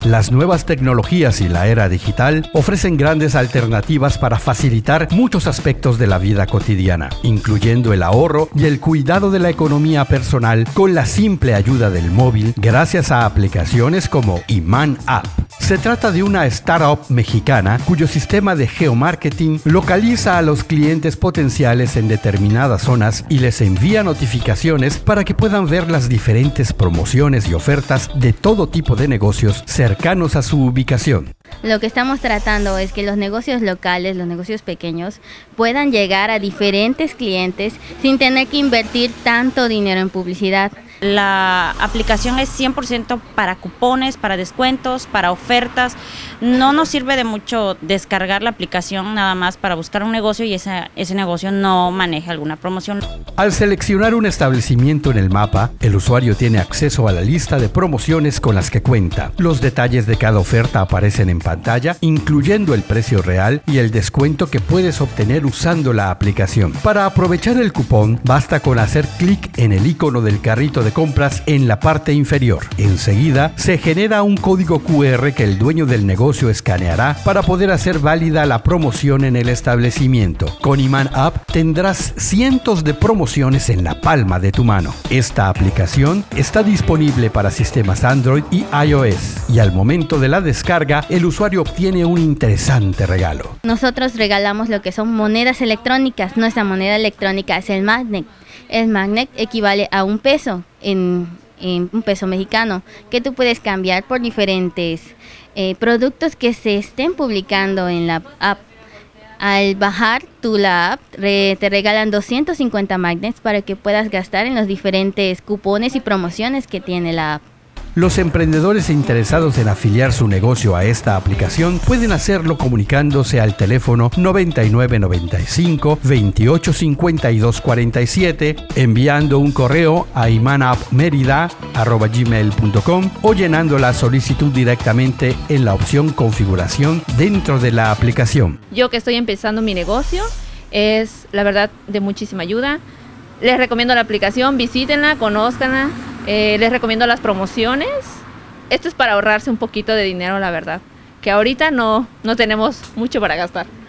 Las nuevas tecnologías y la era digital ofrecen grandes alternativas para facilitar muchos aspectos de la vida cotidiana, incluyendo el ahorro y el cuidado de la economía personal con la simple ayuda del móvil gracias a aplicaciones como Iman App. Se trata de una startup mexicana cuyo sistema de geomarketing localiza a los clientes potenciales en determinadas zonas y les envía notificaciones para que puedan ver las diferentes promociones y ofertas de todo tipo de negocios cercanos a su ubicación. Lo que estamos tratando es que los negocios locales, los negocios pequeños, puedan llegar a diferentes clientes sin tener que invertir tanto dinero en publicidad. La aplicación es 100% para cupones, para descuentos, para ofertas. No nos sirve de mucho descargar la aplicación nada más para buscar un negocio y ese negocio no maneja alguna promoción. Al seleccionar un establecimiento en el mapa, el usuario tiene acceso a la lista de promociones con las que cuenta. Los detalles de cada oferta aparecen en pantalla, incluyendo el precio real y el descuento que puedes obtener usando la aplicación. Para aprovechar el cupón, basta con hacer clic en el icono del carrito de compras en la parte inferior. Enseguida, se genera un código QR que el dueño del negocio escaneará para poder hacer válida la promoción en el establecimiento. Con Iman App tendrás cientos de promociones en la palma de tu mano. Esta aplicación está disponible para sistemas Android y iOS y al momento de la descarga, el usuario obtiene un interesante regalo. Nosotros regalamos lo que son monedas electrónicas. Nuestra moneda electrónica es el Magnet. El Magnet equivale a $1 en $1 mexicano, que tú puedes cambiar por diferentes productos que se estén publicando en la app. Al bajar la app, te regalan 250 magnets para que puedas gastar en los diferentes cupones y promociones que tiene la app. Los emprendedores interesados en afiliar su negocio a esta aplicación pueden hacerlo comunicándose al teléfono 9995 28 52 47, enviando un correo a imanappmerida@gmail.com o llenando la solicitud directamente en la opción configuración dentro de la aplicación. Yo que estoy empezando mi negocio, es la verdad de muchísima ayuda. Les recomiendo la aplicación, visítenla, conózcanla. Les recomiendo las promociones. Esto es para ahorrarse un poquito de dinero, la verdad, que ahorita no tenemos mucho para gastar.